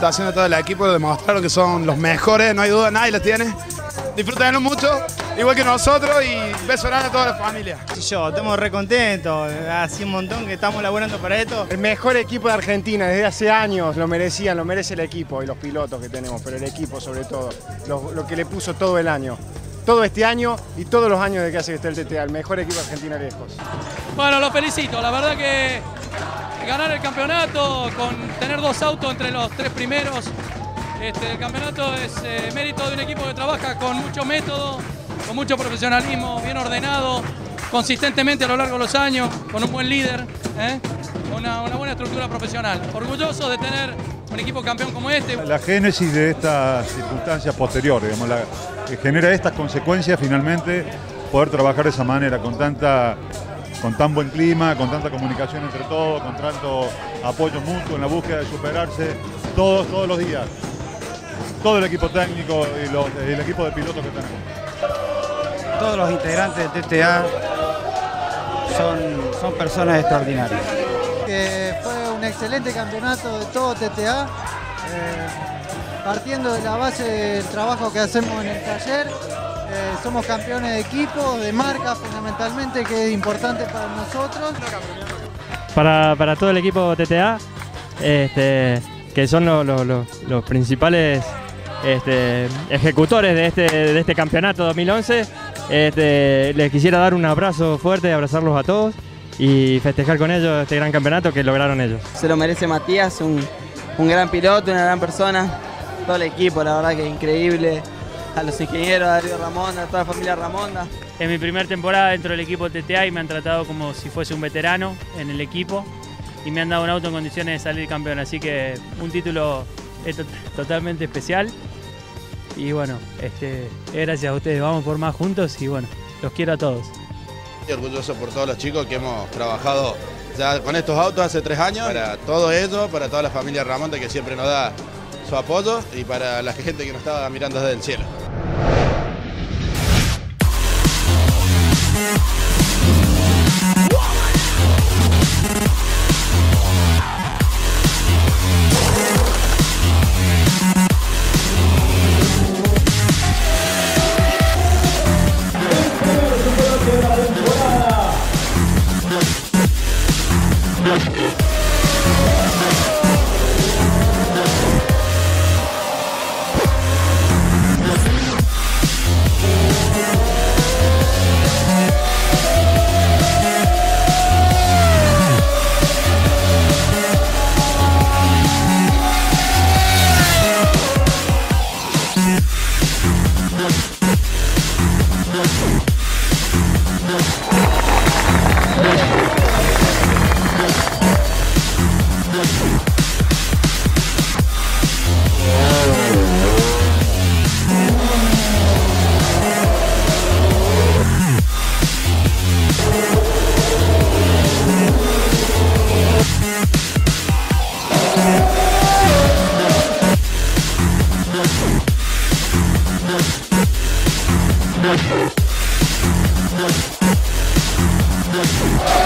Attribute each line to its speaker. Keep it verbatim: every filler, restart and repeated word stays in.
Speaker 1: actuación de todo el equipo, demostraron que son los mejores, no hay duda, nadie la tiene. Disfrútenlo mucho, igual que nosotros, y beso grande a toda la familia.
Speaker 2: Yo, estamos re contentos, hace un montón que estamos laburando para esto.
Speaker 3: El mejor equipo de Argentina desde hace años, lo merecían, lo merece el equipo y los pilotos que tenemos, pero el equipo sobre todo, lo, lo que le puso todo el año. Todo este año y todos los años de que hace que esté el T T A, el mejor equipo de Argentina lejos.
Speaker 4: Bueno, los felicito, la verdad que ganar el campeonato, con tener dos autos entre los tres primeros, este, el campeonato es eh, mérito de un equipo que trabaja con mucho método, con mucho profesionalismo, bien ordenado, consistentemente a lo largo de los años, con un buen líder, ¿eh? una, una buena estructura profesional. Orgulloso de tener un equipo campeón como este.
Speaker 5: La génesis de estas circunstancias posteriores, digamos, la, que genera estas consecuencias finalmente, poder trabajar de esa manera, con tanta, con tan buen clima, con tanta comunicación entre todos, con tanto apoyo mutuo en la búsqueda de superarse, todos, todos los días. Todo el equipo técnico y los, el equipo de pilotos que tenemos.
Speaker 2: Todos los integrantes del T T A son, son personas extraordinarias.
Speaker 6: Que fue un excelente campeonato de todo T T A, eh, partiendo de la base del trabajo que hacemos en el taller. Eh, somos campeones de equipo, de marca fundamentalmente, que es importante para nosotros.
Speaker 7: Para, para todo el equipo T T A, este, que son los, los, los, los principales este, ejecutores de este, de este campeonato dos mil once, este, les quisiera dar un abrazo fuerte, abrazarlos a todos y festejar con ellos este gran campeonato que lograron ellos.
Speaker 8: Se lo merece Matías, un, un gran piloto, una gran persona, todo el equipo, la verdad que es increíble, a los ingenieros, a Darío Ramonda, a toda la familia Ramonda.
Speaker 9: Es mi primera temporada dentro del equipo T T A y me han tratado como si fuese un veterano en el equipo y me han dado un auto en condiciones de salir campeón, así que un título es to totalmente especial y bueno, este, gracias a ustedes, vamos por más juntos y bueno, los quiero a todos.
Speaker 10: Estoy orgulloso por todos los chicos que hemos trabajado ya con estos autos hace tres años, para todo eso, para toda la familia Ramonda que siempre nos da su apoyo y para la gente que nos estaba mirando desde el cielo.
Speaker 11: We'll be right back.